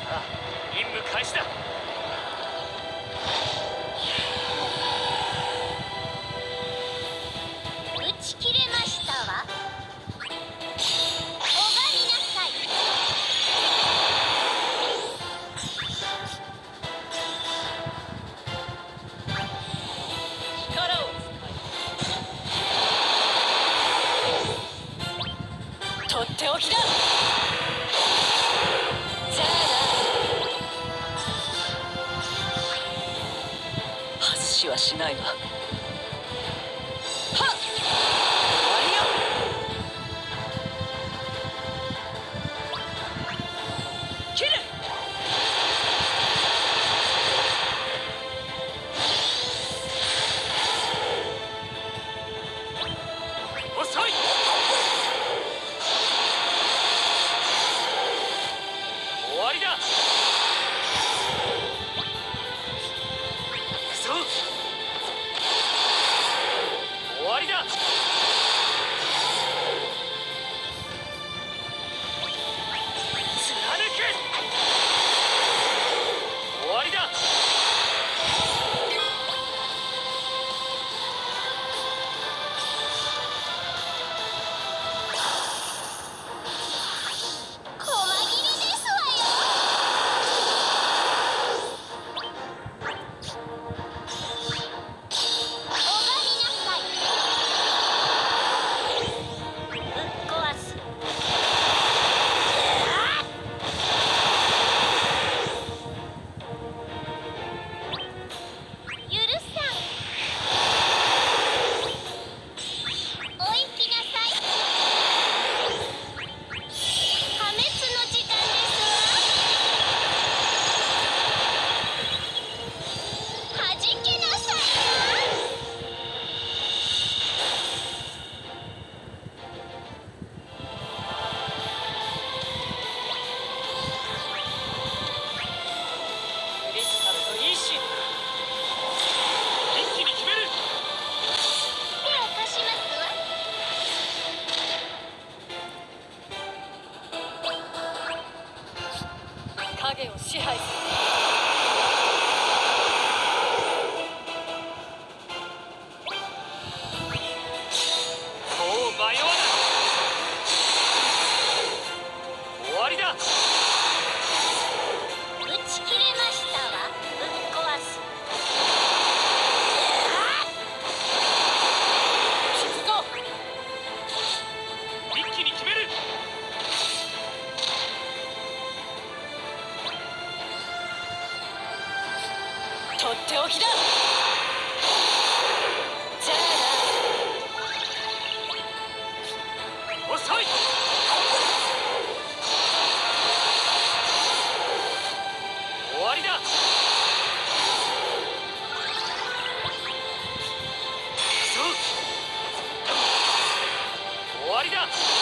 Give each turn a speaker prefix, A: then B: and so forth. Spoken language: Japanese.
A: ああ、任務開始だ。
B: 打ち切れましたわ。拝みなさい。
A: 力を使い、とっておきだ。じゃあな、外しはしないわ。はっ、終わりよ。切る。遅い。終わりだ。そう。終わりだ。貫け。終わりだ。
B: 細切れですわよ。拝みなさい。ぶっ壊す。許さん。お行きなさい。破滅の時間ですわ。はじけなさい
A: クリスタルの意志、一気に決める。
B: 手を貸しますわ。
A: 影を支配する。もう迷わない。終わりだ。
B: 打ち切れましたわ。ぶっ壊す。
A: 静か。一気に決める。とっておきだ。じゃあな。遅い。終わりだ。そう。終わりだ。